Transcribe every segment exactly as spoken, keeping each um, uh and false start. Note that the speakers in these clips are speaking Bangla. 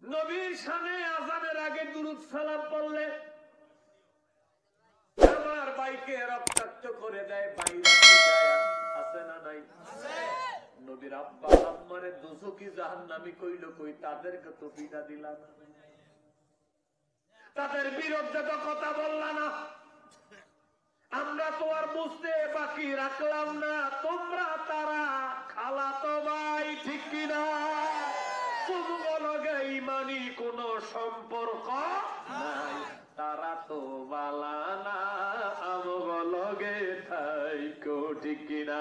নবীর শানে আযানের আগে দুরূদ সালাম পড়লে আমার ভাইকে রক্তাক্ত করে দেয়, বাইরে যায় আছে না নাই? আছে। নবীর আব্বা আম্মারে দোজখী জাহান্নামী কইল কই, তাদেরকে তো বিদা দিলা না, তাদের বিরুদ্ধে তো কথা বললা না, আমরা তো আর বুঝতে বাকি রাখলাম না, তোমরা তারা খালাতো ভাই, ঠিক কিনা? তোমার ইমানি কোন সম্পর্ক নাই, তারা তো বালা না, আমগলগে থাইকো, ঠিক কিনা?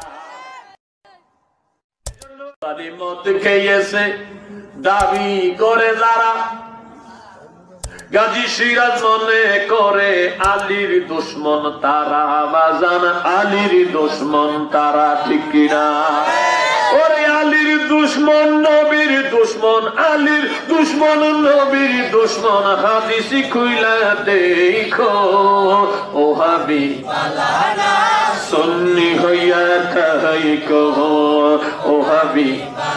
মত খেয়েছে দাবি করে যারা, গাজী সিরাজ মনে করে আলীর দুশ্মন তারা, বাজান আলীর দুশ্মন তারা, ঠিক কিনা? ওরে আলীর দুশ্মন নবীর দুশ্মন, আলীর দুশ্মন নবীর দুশ্মন, হাদিসি খুইলা দেখো ও হাবি সুন্নি হইয়া থাইকো, ও হাবি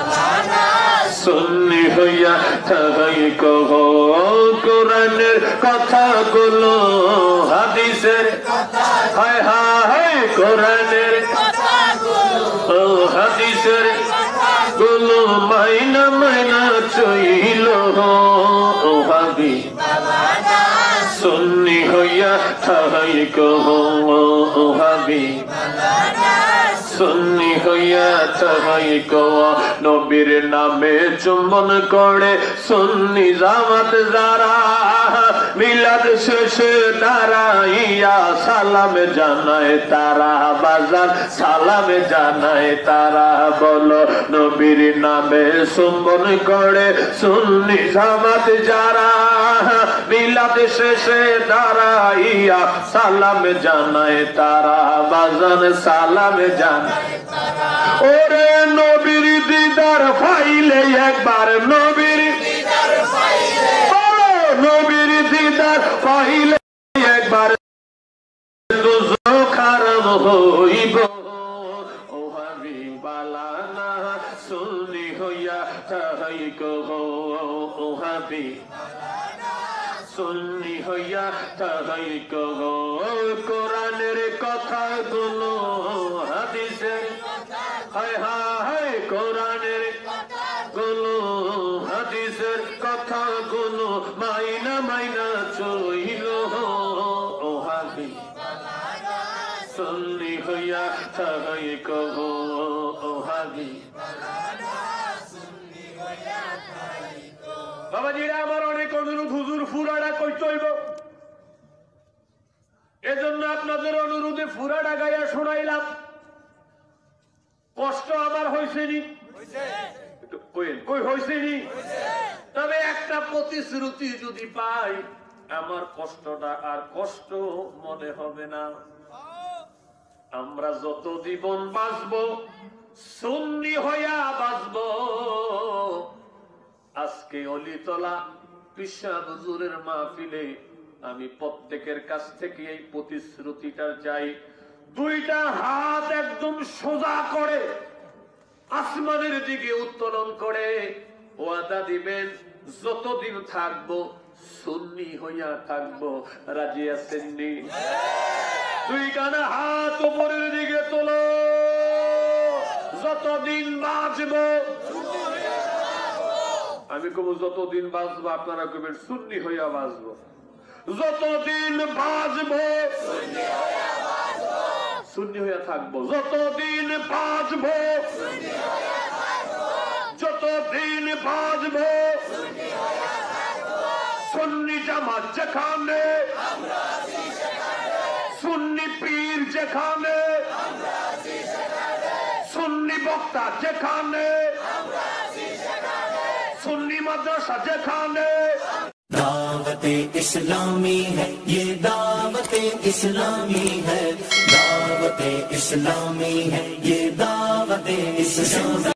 সুন্নি হইয়া থাইকো। কোরআনের কথাগুলো হাদিসের, হায় হায় কোরআনের ও হাদিসের গুলো মাইনা মাইনা চইল, ও হাবি সুন্নি হইয়া থাইকো, ও হাবি সুন্নি হইয়া থাইকো। নবীর নামে চুম্বন করে সুন্নি জামাত যারা, মিলাদ শেষে দাঁড়াইয়া সালাম জানায় তারা, বাজার সালাম জানায় তারা, বলো নবীর নামে চুম্বন করে সুন্নি জামাত যারা, মিলাদ শেষে দাঁড়াইয়া সালাম জানায় তারা, বাজার সালাম জানায়। ওরে নবীর দিদার পাইলে একবার, নবীর দিদার পাইলে, নবীর দিদার পাইলে একবার দোজখ হারাম হইব, ও হাবিব বালানা সুন্নি হইয়া থাইকো, ও হাবিব সুন্নি হইয়া থাইকো। কোরআনের কথাগুলো হাদিসের, হায় হায় কোরআনের গুলো হাদিসের কথাগুলো মাইনা মাইনা চইল, ও হাবি সুন্নি হইয়া থাইকো, ও হাবি। বাবাজিরা আমার অনেক অনুরোধ, হুজুর ফুরাটা কইতে হইব, এজন্য আপনাদের অনুরোধে ফুরাটা গাইয়া শোনাইলাম। কষ্ট আমার হয়েছে নি, কই হয়েছে নি? তবে একটা প্রতিশ্রুতি যদি পাই, আমার কষ্টটা আর কষ্ট মনে হবে না। আমরা যত জীবন বাঁচব সুন্নি হইয়া বাঁচব। আজকে অলিতলা পিসা হুজুরের মাহফিলে আমি প্রত্যেকের কাছ থেকে এই প্রতিশ্রুতিটা চাই, দুইটা হাত একদম সোজা করে আসমানের দিকে উত্তোলন করে ওয়াদা দিবেন, যতদিন থাকবো সুন্নি হইয়া থাকবো। রাজি আছেন নি? দুই কানা হাত উপরের দিকে তোলো, যতদিন বাঁচবো। আমি কব যতদিন বাঁচবো, আপনারা কবেন সুন্নি হইয়া বাঁচবো। যতদিন বাঁচবো সুন্নি হইয়া থাকবো, যতদিন বাঁচবো, যতদিন বাঁচবো। সুন্নি জামাত যেখানে, সুন্নি পীর যেখানে, সুন্নি বক্তা যেখানে, सुन्नी मदरसा जेखाने। दावते इस्लामी है ये, दावते इस्लामी है, दावते इस्लामी है ये, दावते इस्लामी।